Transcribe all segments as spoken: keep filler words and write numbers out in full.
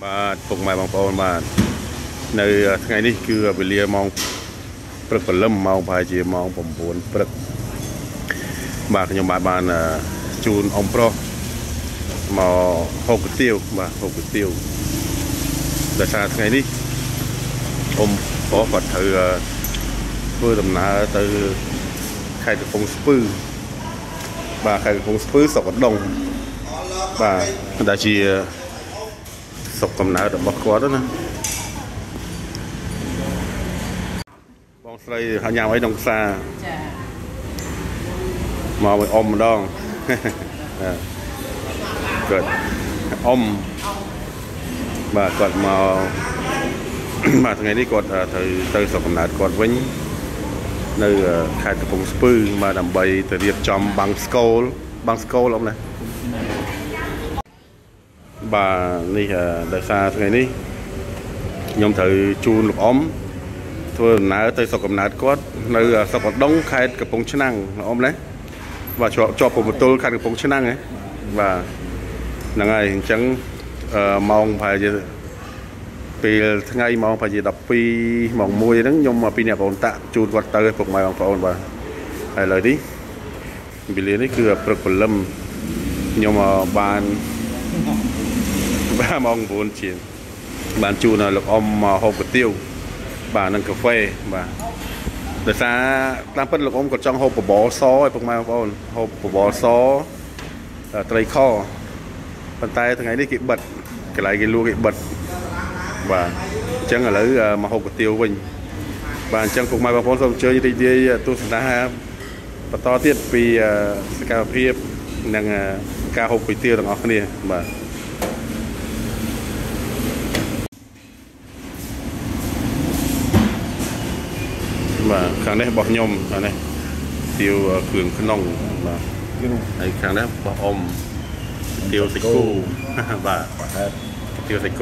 បាទពុកម៉ែបងប្អូនបាទនៅថ្ងៃនេះគឺវេលាម៉ោងព្រឹកព្រលឹមម៉ោងប្រហែលជាម៉ោង9ព្រឹកបាទខ្ញុំបាទបានជូនអ៊ំប្រុសមកហូបគុយទាវបាទហូបគុយទាវដោយសារថ្ងៃនេះអ៊ំប្រុសគាត់ត្រូវធ្វើដំណើរទៅខេត្តកំពង់ស្ពឺបាទខេត្តកំពង់ស្ពឺស្រុកកណ្ដុងបាទដែលជាស្រុកកំណើតរបស់គាត់ណាបងស្រីញ៉ាំអីក្នុងផ្សារចាមកឲ្យអ៊ំម្ដងគាត់អ៊ំបាទគាត់មកបាទថ្ងៃនេះគាត់ត្រូវទៅស្រុកកំណើតគាត់វិញនៅខេត្តកំពង់ស្ពឺបាទដើម្បីទៅរៀបចំបាំងស្កូលបាំងស្កូលអ៊ំណាបាទនេះដោយសារថ្ងៃនេះខ្ញុំត្រូវជូនលោកអ៊ំធ្វើដំណើរទៅស្រុកកំណើតគាត់នៅស្រុកកណ្ដុងខេត្តកំពង់ឆ្នាំងអ៊ំណាបាទជាប់ជាប់ព្រំប្រទល់ខេត្តកំពង់ឆ្នាំងហ៎បាទហ្នឹងហើយអញ្ចឹងម៉ោងប្រហែលជាពេលថ្ងៃម៉ោងប្រហែលជា12ម៉ោង1ហ្នឹងខ្ញុំពីអ្នកបងតាក់ជូនគាត់ទៅពុកម៉ែបងប្អូនបាទហើយឥឡូវនេះវេលានេះគឺព្រឹកព្រលឹមខ្ញុំបានបាទម៉ោង9ជាងបានជូនលោកអ៊ំមកហូបគុយទាវបាទនិងកាហ្វេបាទដោយសារតាមពិតលោកអ៊ំគាត់ចង់ហូបបបរសឲ្យពុកម៉ែបងប្អូនហូបបបរសត្រីខប៉ុន្តែថ្ងៃនេះគេបិទកន្លែងគេលក់គេបិទបាទអញ្ចឹងឥឡូវមកហូបគុយទាវវិញបាទអញ្ចឹងពុកម៉ែបងប្អូនសូមអញ្ជើញរីករាយទស្សនាបន្តទៀតពីសកម្មភាពនិងការហូបគុយទាវទាំងអស់គ្នាបាទបាទខាងនេះរបស់ខ្ញុំខាងនេះទាវគ្រឿងក្នុងបាទហើយខាងនេះរបស់អ៊ំទាវសាច់គោបាទទាវសាច់គោ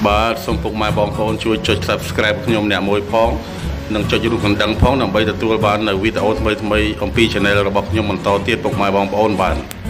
បាទសូមពុកម៉ែបងប្អូនជួយចុច Subscribe ខ្ញុំអ្នកមួយផងនិងចុចរូបកណ្ដឹងផងដើម្បីទទួលបាននៅវីដេអូថ្មីៗអំពី Channel របស់ខ្ញុំបន្តទៀតពុកម៉ែបងប្អូនបាទ